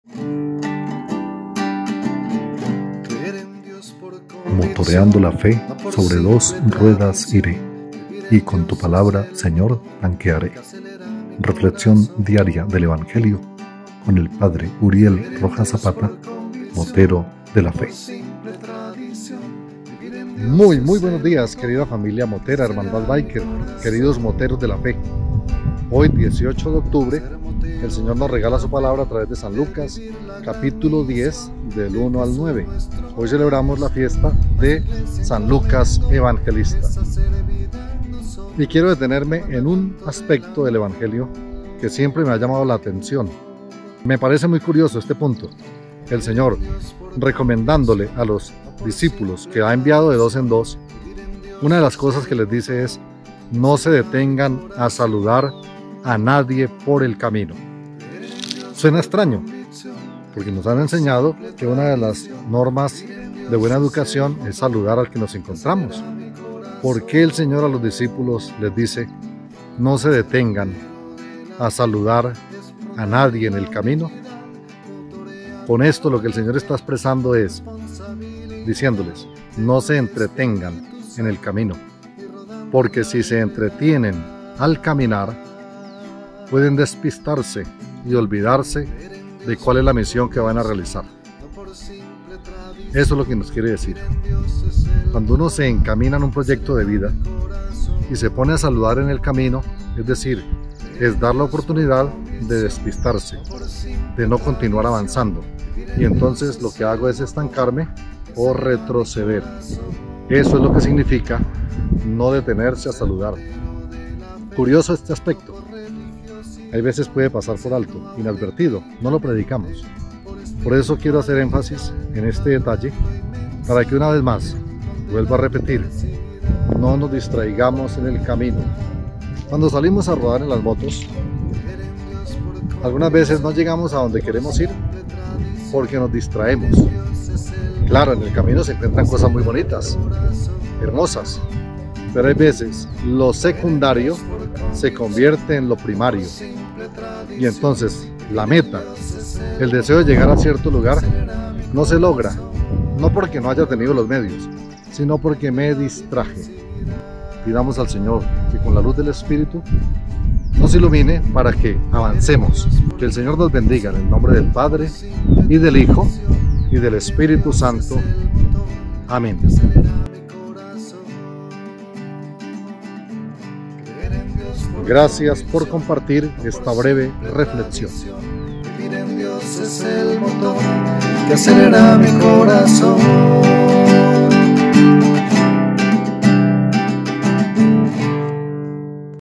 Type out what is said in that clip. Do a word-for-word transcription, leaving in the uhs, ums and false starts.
Motoreando la fe, sobre dos ruedas iré, y con tu palabra, Señor, tanquearé. Reflexión diaria del Evangelio con el Padre Uriel Rojas Zapata, motero de la fe. Muy, muy buenos días, querida familia motera, hermandad biker, queridos moteros de la fe. Hoy, dieciocho de octubre, el Señor nos regala su palabra a través de San Lucas, capítulo diez, del uno al nueve. Hoy celebramos la fiesta de San Lucas Evangelista. Y quiero detenerme en un aspecto del Evangelio que siempre me ha llamado la atención. Me parece muy curioso este punto. El Señor, recomendándole a los discípulos que ha enviado de dos en dos, una de las cosas que les dice es: no se detengan a saludar a nadie por el camino. Suena extraño, porque nos han enseñado que una de las normas de buena educación es saludar al que nos encontramos. ¿Por qué el Señor a los discípulos les dice: no se detengan a saludar a nadie en el camino? Con esto lo que el Señor está expresando es, diciéndoles, no se entretengan en el camino, porque si se entretienen al caminar, pueden despistarse y olvidarse de cuál es la misión que van a realizar. Eso es lo que nos quiere decir. Cuando uno se encamina en un proyecto de vida y se pone a saludar en el camino, es decir, es dar la oportunidad de despistarse, de no continuar avanzando. Y entonces lo que hago es estancarme o retroceder. Eso es lo que significa no detenerse a saludar. Curioso este aspecto. Hay veces puede pasar por alto, inadvertido, no lo predicamos. Por eso quiero hacer énfasis en este detalle, para que una vez más, vuelvo a repetir, no nos distraigamos en el camino. Cuando salimos a rodar en las motos, algunas veces no llegamos a donde queremos ir porque nos distraemos. Claro, en el camino se encuentran cosas muy bonitas, hermosas, pero hay veces lo secundario se convierte en lo primario. Y entonces la meta, el deseo de llegar a cierto lugar, no se logra, no porque no haya tenido los medios, sino porque me distraje. Pidamos al Señor que con la luz del Espíritu nos ilumine para que avancemos. Que el Señor nos bendiga en el nombre del Padre, y del Hijo, y del Espíritu Santo. Amén. Gracias por compartir esta breve reflexión. Vivir en Dios es el motor que acelera mi corazón.